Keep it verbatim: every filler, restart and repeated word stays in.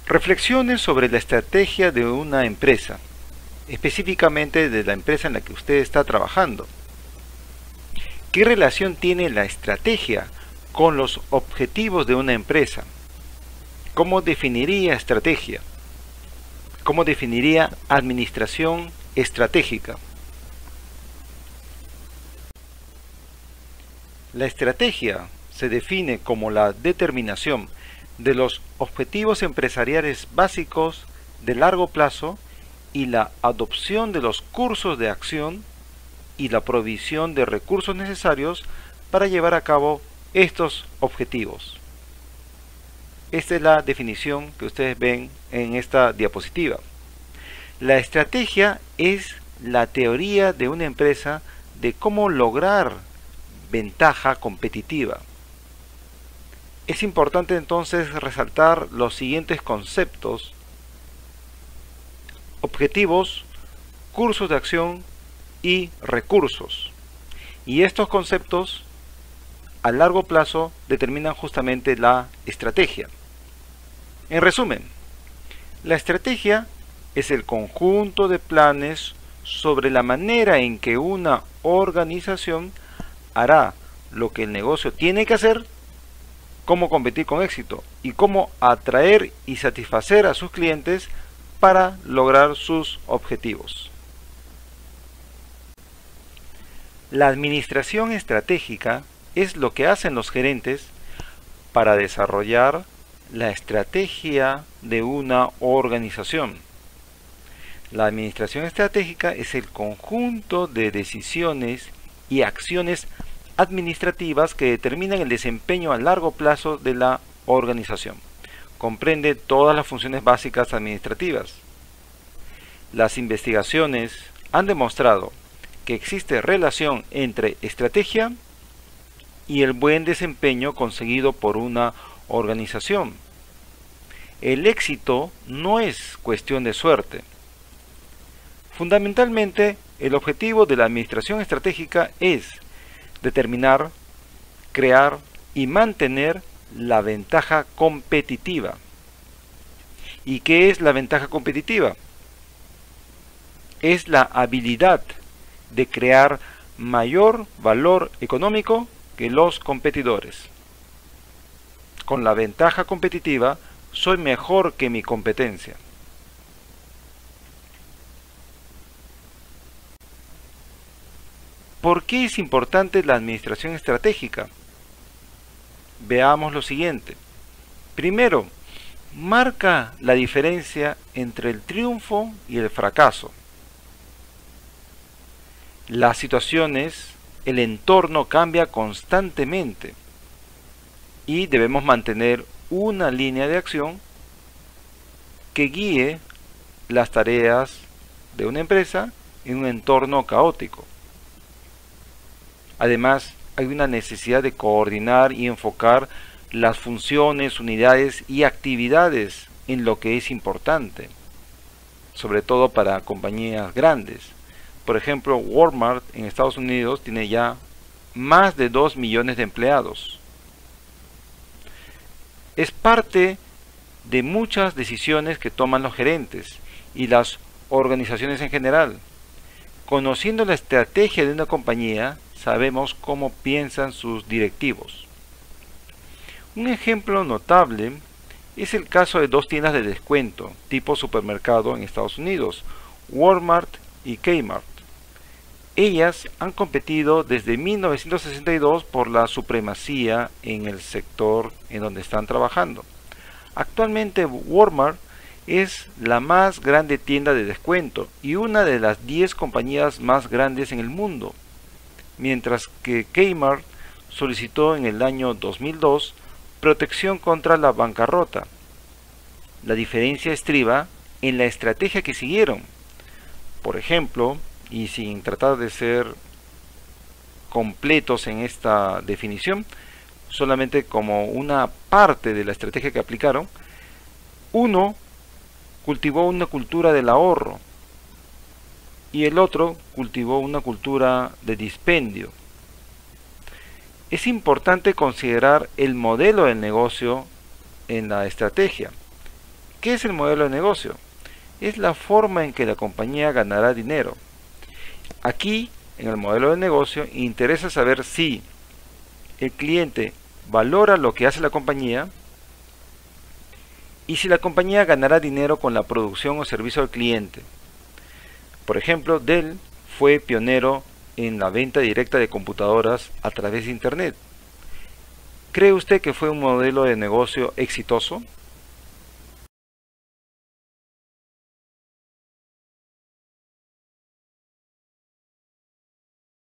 Reflexiones sobre la estrategia de una empresa, específicamente de la empresa en la que usted está trabajando. ¿Qué relación tiene la estrategia con los objetivos de una empresa? ¿Cómo definiría estrategia? ¿Cómo definiría administración estratégica? La estrategia se define como la determinación de los objetivos empresariales básicos de largo plazo y la adopción de los cursos de acción y la provisión de recursos necesarios para llevar a cabo estos objetivos. Esta es la definición que ustedes ven en esta diapositiva. La estrategia es la teoría de una empresa de cómo lograr ventaja competitiva. Es importante entonces resaltar los siguientes conceptos: objetivos, cursos de acción y recursos. Y estos conceptos a largo plazo determinan justamente la estrategia. En resumen, la estrategia es el conjunto de planes sobre la manera en que una organización hará lo que el negocio tiene que hacer, cómo competir con éxito y cómo atraer y satisfacer a sus clientes para lograr sus objetivos. La administración estratégica es lo que hacen los gerentes para desarrollar la estrategia de una organización. La administración estratégica es el conjunto de decisiones y acciones administrativas que determinan el desempeño a largo plazo de la organización. Comprende todas las funciones básicas administrativas. Las investigaciones han demostrado que existe relación entre estrategia y el buen desempeño conseguido por una organización. El éxito no es cuestión de suerte. Fundamentalmente, el objetivo de la administración estratégica es determinar, crear y mantener la ventaja competitiva. ¿Y qué es la ventaja competitiva? Es la habilidad de crear mayor valor económico que los competidores. Con la ventaja competitiva, soy mejor que mi competencia. ¿Por qué es importante la administración estratégica? Veamos lo siguiente. Primero, marca la diferencia entre el triunfo y el fracaso. Las situaciones, el entorno cambia constantemente y debemos mantener una línea de acción que guíe las tareas de una empresa en un entorno caótico. Además, hay una necesidad de coordinar y enfocar las funciones, unidades y actividades en lo que es importante, sobre todo para compañías grandes. Por ejemplo, Walmart en Estados Unidos tiene ya más de dos millones de empleados. Es parte de muchas decisiones que toman los gerentes y las organizaciones en general. Conociendo la estrategia de una compañía, sabemos cómo piensan sus directivos. Un ejemplo notable es el caso de dos tiendas de descuento tipo supermercado en Estados Unidos, Walmart y Kmart. Ellas han competido desde mil novecientos sesenta y dos por la supremacía en el sector en donde están trabajando. Actualmente Walmart es la más grande tienda de descuento y una de las diez compañías más grandes en el mundo, mientras que Kmart solicitó en el año dos mil dos protección contra la bancarrota. La diferencia estriba en la estrategia que siguieron. Por ejemplo, y sin tratar de ser completos en esta definición, solamente como una parte de la estrategia que aplicaron, uno cultivó una cultura del ahorro y el otro cultivó una cultura de dispendio. Es importante considerar el modelo del negocio en la estrategia. ¿Qué es el modelo de negocio? Es la forma en que la compañía ganará dinero. Aquí, en el modelo de negocio, interesa saber si el cliente valora lo que hace la compañía y si la compañía ganará dinero con la producción o servicio al cliente. Por ejemplo, Dell fue pionero en la venta directa de computadoras a través de Internet. ¿Cree usted que fue un modelo de negocio exitoso?